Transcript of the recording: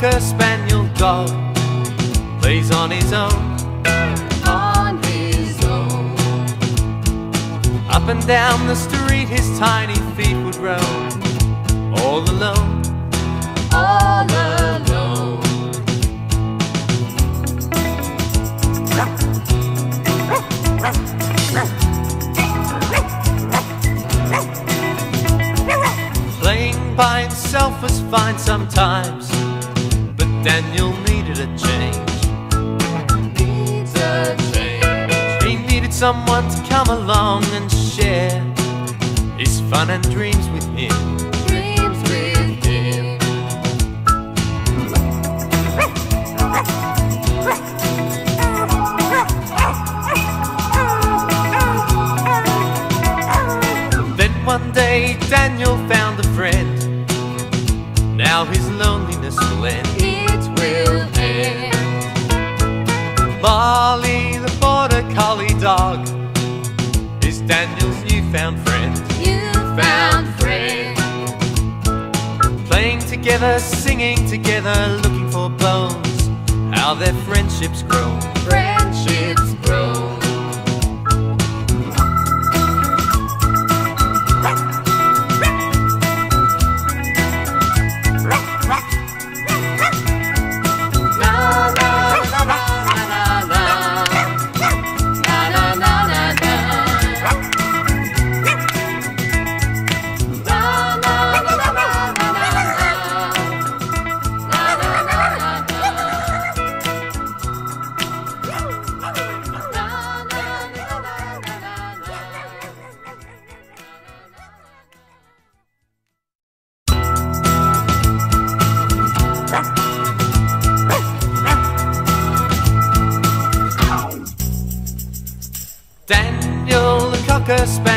Cocker Spaniel dog plays on his own. On his own. Up and down the street his tiny feet would roam, all alone, All alone. Playing by himself was fine sometimes, but Daniel needed a change. Needs a change. He needed someone to come along and share his fun and dreams with him. Dreams with him. Then one day Daniel found a friend. Now his loneliness will end. It will end. Marley, the border collie dog, is Daniel's newfound friend. You found friend. Playing together, singing together, looking for bones, how their friendships grow. Friendships grow. Daniel the Cocker Spaniel